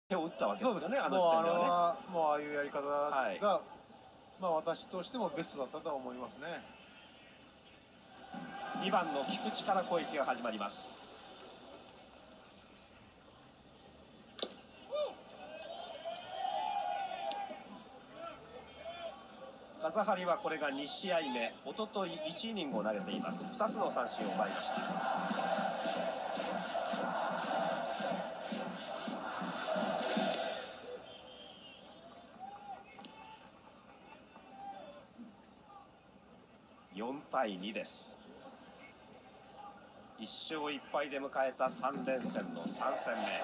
手を打ったわけですよね、あのもう時点ではね。 もうああいうやり方が、 はい、 まあ私としてもベストだったと思いますね。 2番の菊池から攻撃が始まります。風張はこれが2試合目、おととい1イニングを投げています。2つの三振を奪いました。4対2です。1勝1敗で迎えた3連戦の3戦目。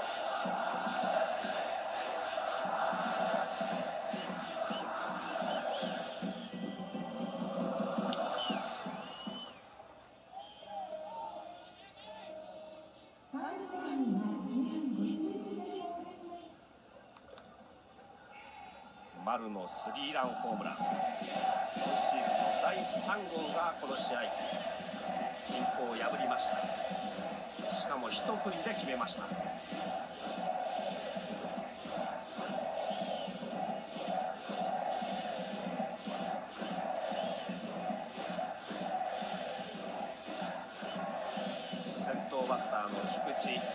丸のスリーランホームラン、今シーズンの第3号がこの試合均衡を破りました。しかも一振りで決めました。先頭バッターの菊池、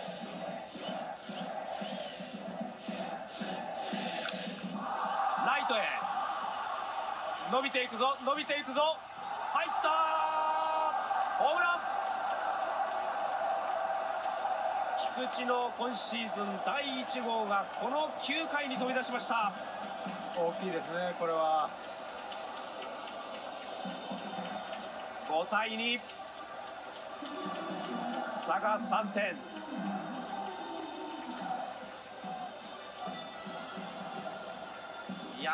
ライトへ伸びていくぞ、伸びていくぞ、入った、ホームラン。菊池の今シーズン第1号がこの9回に飛び出しました。 大きいですね、これは。 5対2、差が3点。いや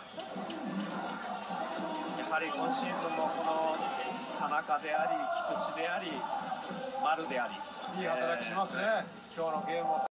やはり今シーズンもこの田中であり菊池であり丸であり、 いい働きしますね、今日のゲームを。